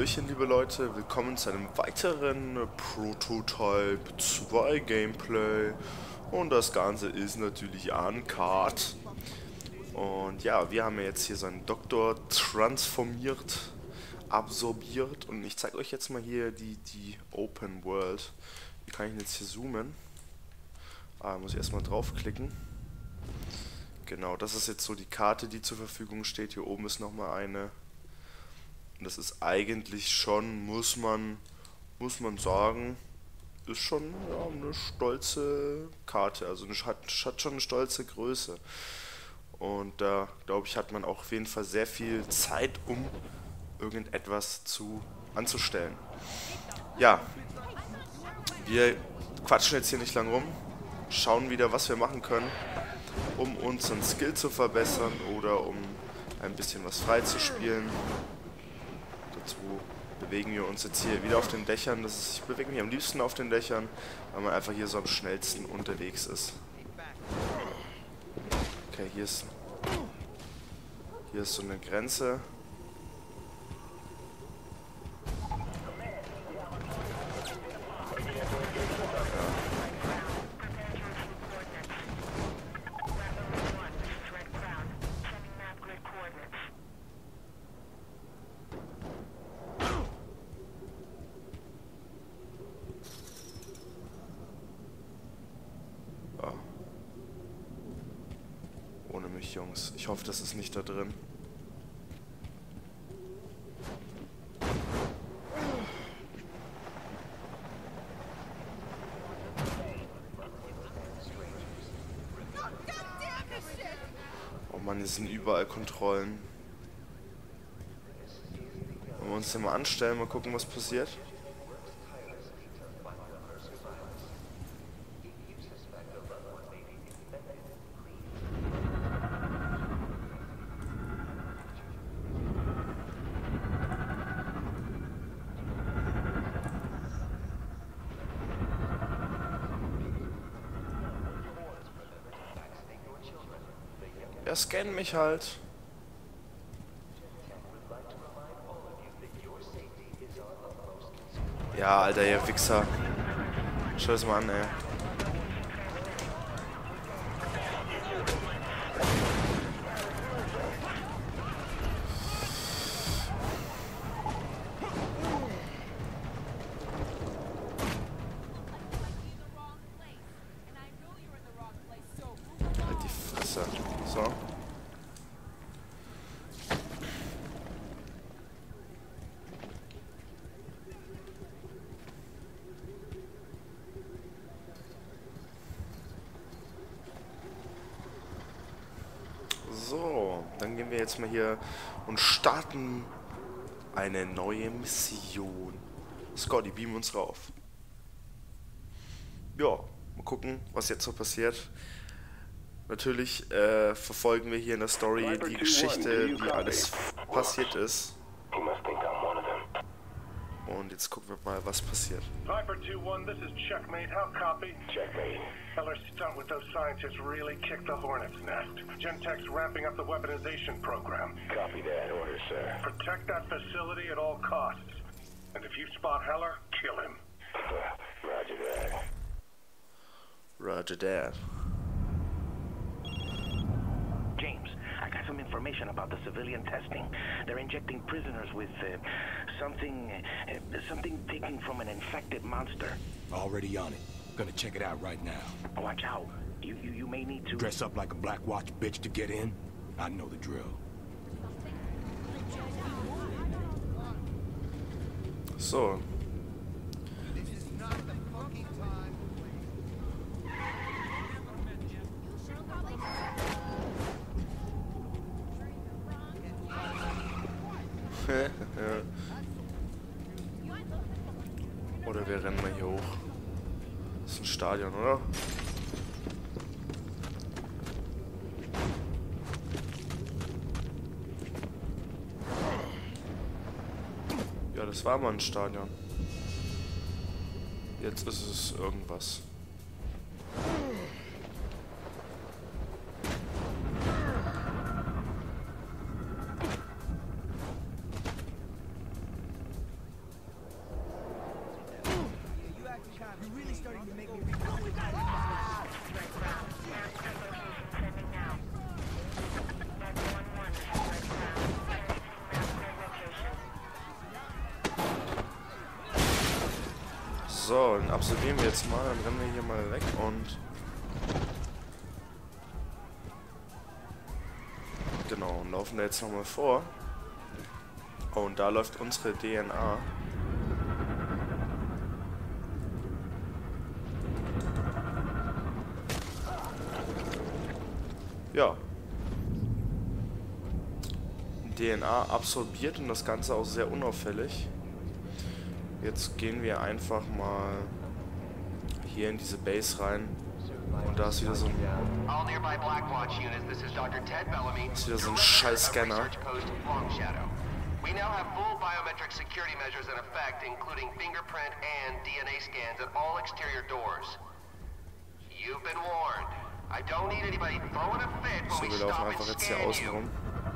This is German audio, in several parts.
Hallöchen liebe Leute, willkommen zu einem weiteren Prototype 2 Gameplay und das Ganze ist natürlich uncut. Und ja, wir haben ja jetzt hier so einen Doktor transformiert, absorbiert und ich zeige euch jetzt mal hier die Open World. Wie kann ich denn jetzt hier zoomen? Muss ich erstmal draufklicken. Genau, das ist jetzt so die Karte, die zur Verfügung steht. Hier oben ist nochmal eine. Und das ist eigentlich schon, muss man sagen, ist schon ja, eine stolze Karte. Also hat schon eine stolze Größe. Und da, glaube ich, hat man auch auf jeden Fall sehr viel Zeit, um irgendetwas anzustellen. Ja, wir quatschen jetzt hier nicht lang rum. Schauen wieder, was wir machen können, um unseren Skill zu verbessern oder um ein bisschen was freizuspielen. Dazu bewegen wir uns jetzt hier wieder auf den Dächern. Ich bewege mich am liebsten auf den Dächern, weil man einfach hier so am schnellsten unterwegs ist. Okay, hier ist so eine Grenze. Ohne mich, Jungs. Ich hoffe, das ist nicht da drin. Oh Mann, hier sind überall Kontrollen. Wollen wir uns den mal anstellen, mal gucken, was passiert? Ja, scan mich halt. Ja, Alter, ihr Wichser. Schau das mal an, ey. Halt die Fresse. So. So, dann gehen wir jetzt mal hier und starten eine neue Mission. Scotty, beam uns rauf. Ja, mal gucken, was jetzt so passiert. Natürlich verfolgen wir hier in der Story die Geschichte, wie alles passiert ist. Und jetzt gucken wir mal, was passiert. Viper 2-1, this is Checkmate. How copy? Checkmate. Heller's stunt with those scientists really kicked the hornet's nest. Gentek's ramping up the weaponization program. Copy that order, sir. Protect that facility at all costs. And if you spot Heller, kill him. Roger that. Roger that. James, I got some information about the civilian testing. They're injecting prisoners with something taken from an infected monster. Already on it. Gonna check it out right now. Watch out. You may need to... Dress up like a Black Watch bitch to get in? I know the drill. So. Oder wir rennen mal hier hoch. Das ist ein Stadion, oder? Ja, das war mal ein Stadion. Jetzt ist es irgendwas. So, dann absolvieren wir jetzt mal, dann rennen wir hier mal weg und genau, und laufen da jetzt nochmal vor. Oh, und da läuft unsere DNA. Ja. DNA absorbiert und das Ganze auch sehr unauffällig. Jetzt gehen wir einfach mal hier in diese Base rein. Und da ist wieder so ein scheiß Scanner. We now have full biometric security measures in effect, including fingerprint and DNA scans at all exterior doors. You've been warned. I don't need anybody throwing a fit when we stop and scan you.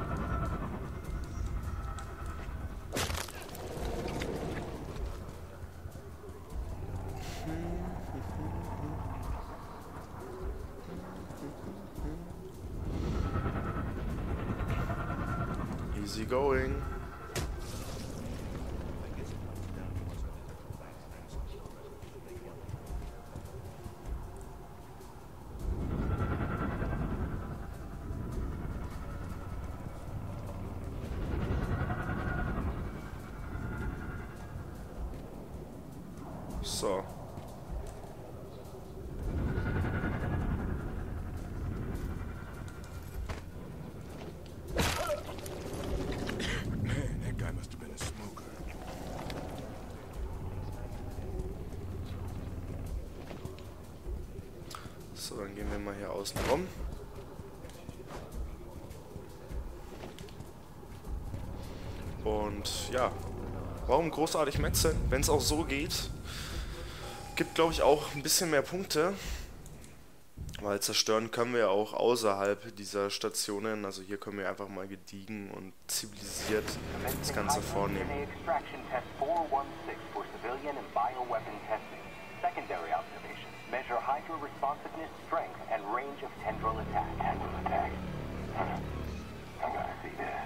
Easy going. So. Man, that guy must have been a smoker. So, dann gehen wir mal hier außen rum. Und ja, warum großartig metzeln, wenn es auch so geht? Gibt, glaube ich, auch ein bisschen mehr Punkte. Weil zerstören können wir auch außerhalb dieser Stationen. Also hier können wir einfach mal gediegen und zivilisiert das Ganze vornehmen. Measure hydro responsiveness, strength, and range of tendril attack. Tendril attack. I gotta see this.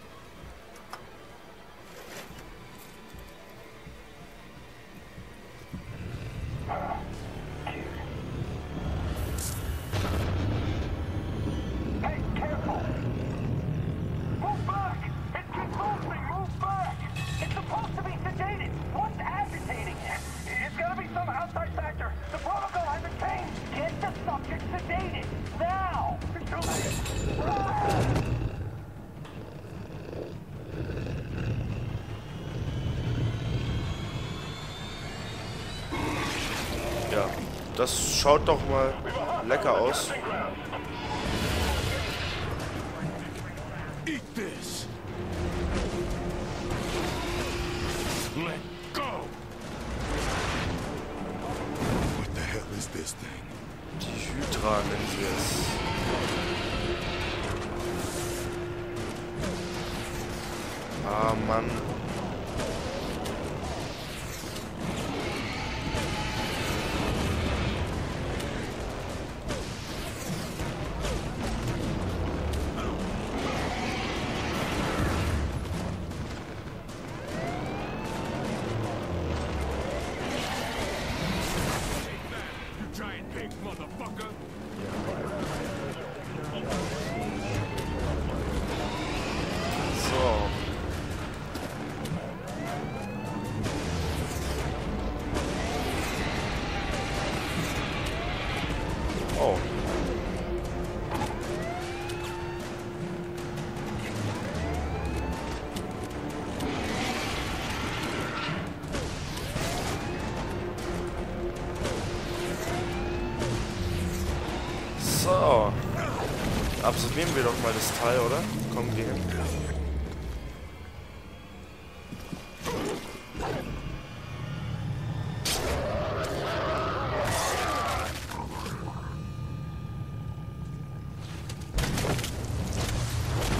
Cute. Hey, careful! Move back! It keeps moving! Move back! It's supposed to be sedated! What's agitating it? It's gotta be some outside factor! The protocol hasn't changed! Get the subject sedated! Now! Ja, das schaut doch mal lecker aus. Eat this. Let go. What the hell is this thing? Die Hydra nennen wir es. Ah, Mann. Giant pig, motherfucker. So. Oh. So. Absolvieren wir doch mal das Teil, oder? Kommen wir hin.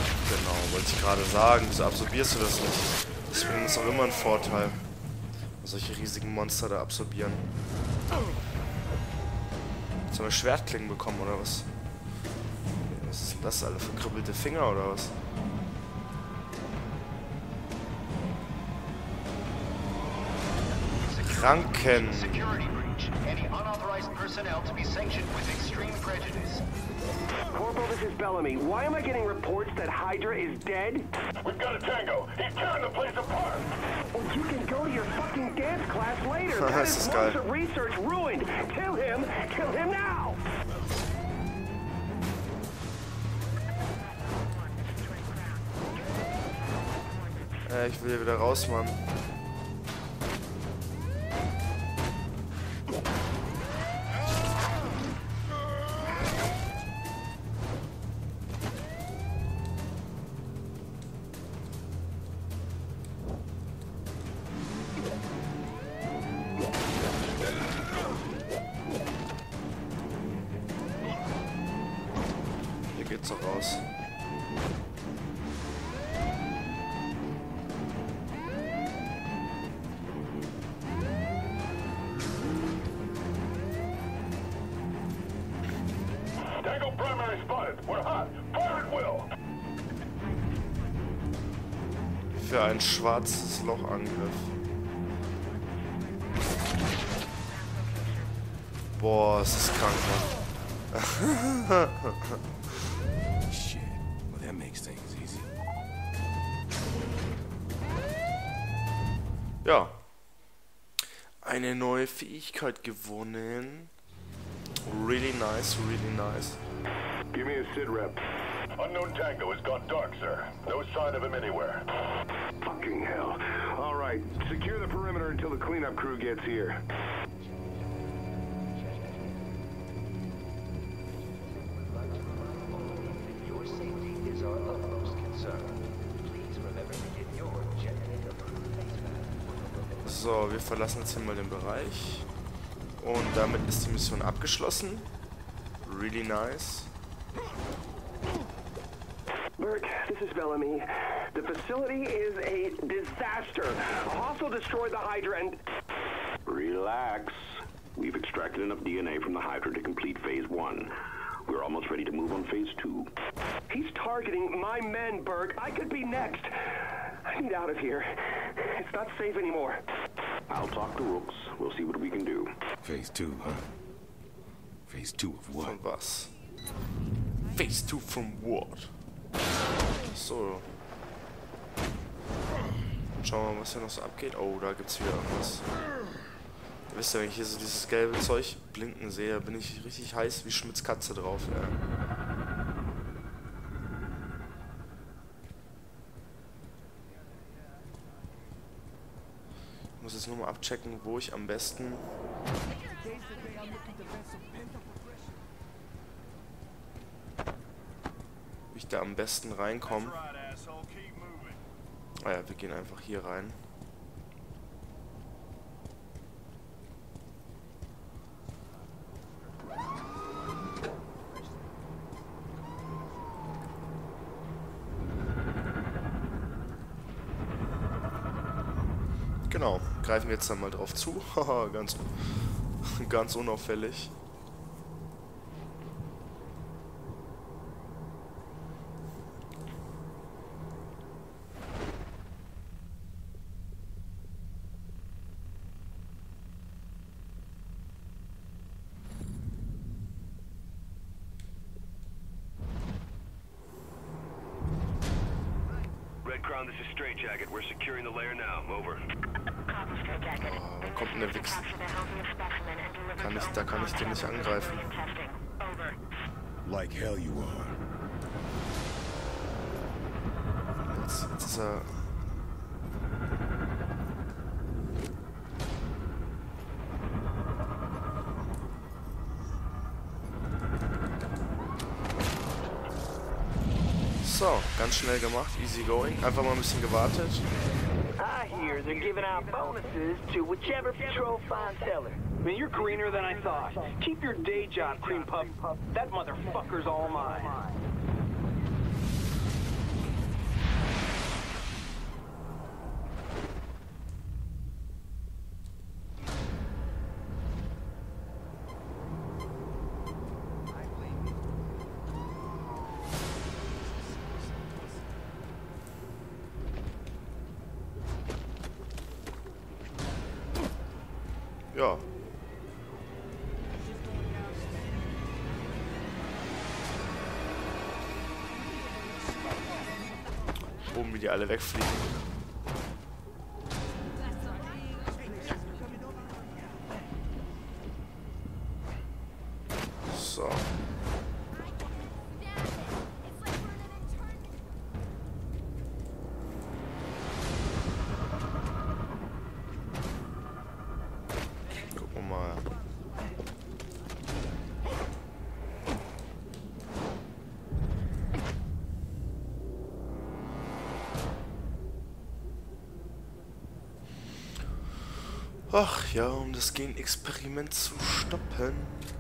Genau, wollte ich gerade sagen. Wieso absorbierst du das nicht? Das bringt uns auch immer einen Vorteil. solche riesigen Monster da absorbieren. Sollen wir Schwertklingen bekommen oder was? Was ist denn das, alle verkrüppelte Finger oder was? Kranken. Security breach. Any unauthorized personnel to be sanctioned with extreme prejudice. Corporal, this is Bellamy. Why am I getting reports that Hydra is dead? We've got a Tango. He's tearing the place apart. Well, you can go to your fucking dance class later. That Das is ist geil. months of research ruined. Kill him now. Ich will hier wieder raus, Mann. Hier geht's doch raus. Tango primary spotted. We're hot. Fire at will. Für ein schwarzes Lochangriff. Boah, es ist krank, Mann. Shit. Well, that makes things easy. Ja. Eine neue Fähigkeit gewonnen. Really nice, really nice. Give me a sit rep. Unknown Tango has gone dark, sir. No sign of him anywhere. Fucking hell. All right, secure the perimeter until the cleanup crew gets here. Your safety is our utmost concern. Please remember to get your generator-proof face mask. So, wir verlassen jetzt hier mal den Bereich. Und damit ist die Mission abgeschlossen. Really nice. Burke, this is Bellamy. The facility is a disaster. Hostile destroyed the Hydra and... Relax. We've extracted enough DNA from the Hydra to complete Phase 1. We're almost ready to move on Phase 2. He's targeting my men, Burke. I could be next. I need out of here. It's not safe anymore. I'll talk to Rooks. We'll see what we can do. Phase 2, huh? Phase 2 of what? Von was? Phase 2 from what? So. Schauen wir mal, was hier noch so abgeht. Oh, da gibt's wieder irgendwas. Ihr wisst ja, wenn ich hier so dieses gelbe Zeug blinken sehe, bin ich richtig heiß wie Schmitz Katze drauf, ja. Ich muss jetzt nur mal abchecken, wo ich am besten... Wie ich da am besten reinkomme. Ah ja, wir gehen einfach hier rein. Genau, greifen wir jetzt dann mal drauf zu. Haha, ganz unauffällig. Red Crown, this is Straight Jacket. We're securing the lair now. Over. Wann kommt denn der Wichs? Da kann ich den nicht angreifen. Like hell you are. Jetzt ist er... So, ganz schnell gemacht, easy going. Einfach mal ein bisschen gewartet. I hear they're giving out bonuses to whichever patrol finds Heller. I mean, you're greener than I thought. Keep your day job, cream puff. That motherfucker's all mine. oben, wie die alle wegfliegen. So. Gucken wir mal. Ach ja, um das Genexperiment zu stoppen.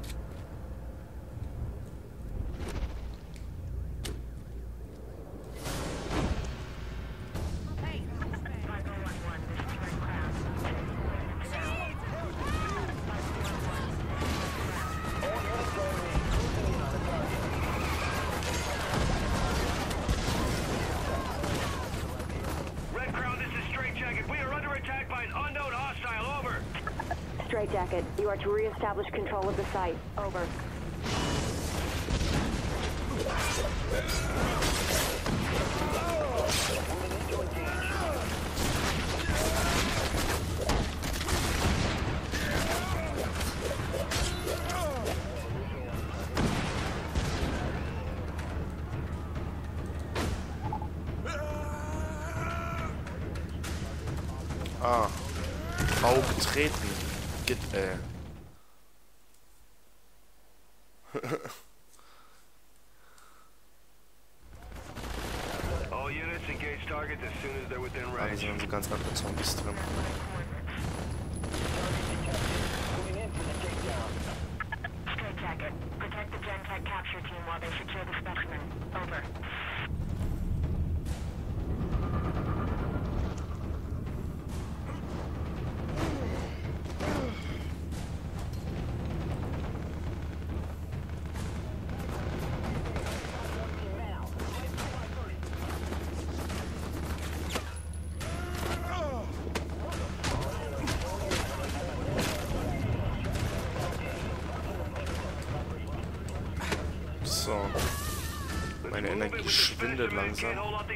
Straight Jacket, you are to re-establish control of the site. Over. Ah. Auge treten. Geht, All units engage targets as soon as they're within da range. sind so ganz andere Zombies drin. Straight Jacket, protect the Gentech capture team while they secure the specimen. Over. So. Meine Energie schwindet langsam.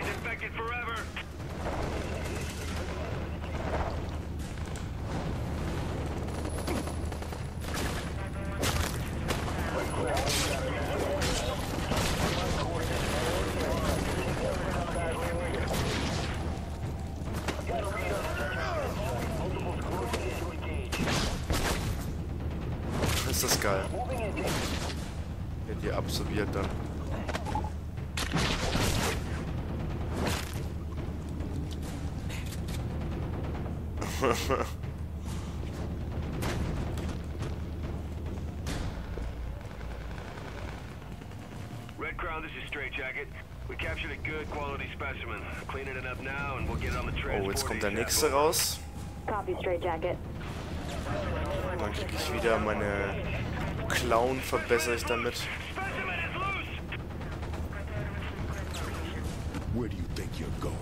Ist das geil. Wird die absorbiert dann. Red Crown, this is Straight Jacket. We captured a good quality specimen. Cleaning it up now and we'll get it on the transport. Oh, jetzt kommt der nächste raus. Copy, Straight Jacket. Dann kriege ich wieder meine Klauen, verbessere ich damit. Where do you think you're going?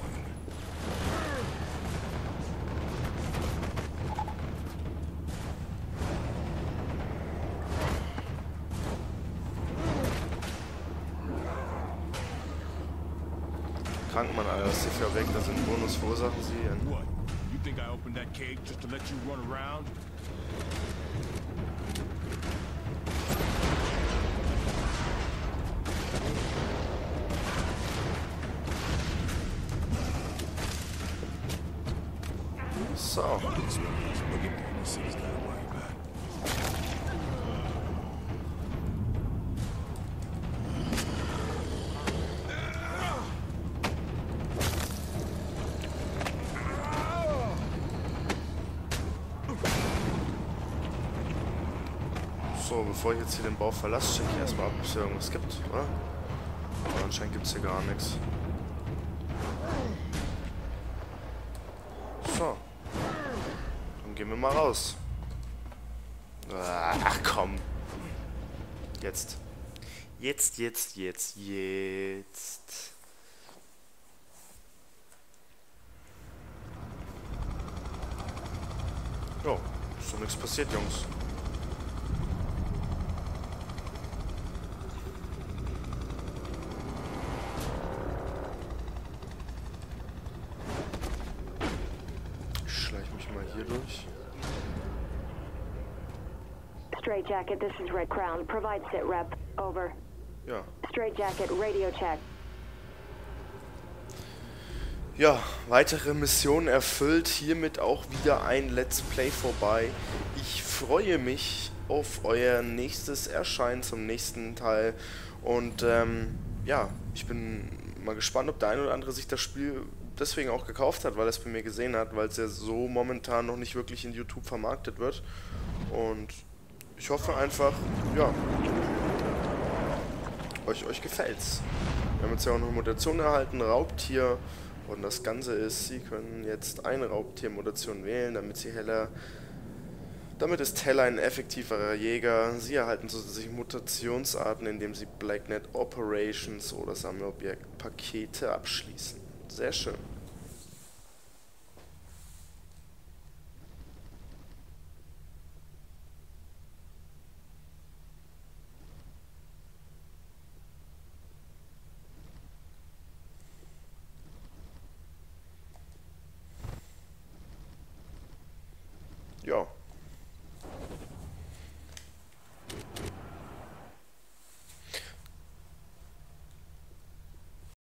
Krankmann, Alter, das ist ja weg, das sind Bonus verursachen sie. What? You think I opened that cage just to let you run around? So. This one is boogie down. This is gotta worry about. So, bevor ich jetzt hier den Bau verlasse, check ich erstmal ab, ob es hier irgendwas gibt, oder? Aber anscheinend gibt es hier gar nichts. So. Dann gehen wir mal raus. Ach komm. Jetzt. Jetzt. Jo, ist doch nichts passiert, Jungs. Straight Jacket, this is Red Crown. Provide sit rep. Over. Ja. Straight Jacket, radio check. Ja, weitere Mission erfüllt, hiermit auch wieder ein Let's Play vorbei. Ich freue mich auf euer nächstes Erscheinen zum nächsten Teil und ja, ich bin mal gespannt, ob der eine oder andere sich das Spiel deswegen auch gekauft hat, weil er es bei mir gesehen hat, weil es ja so momentan noch nicht wirklich in YouTube vermarktet wird und ich hoffe einfach, ja, euch gefällt's. Wir haben jetzt ja auch noch eine Mutation erhalten, Raubtier. Und das Ganze ist, Sie können jetzt eine Raubtiermutation wählen, damit ist Heller ein effektiverer Jäger. Sie erhalten zusätzlich Mutationsarten, indem Sie Blacknet Operations oder Sammelobjektpakete abschließen. Sehr schön. Ja.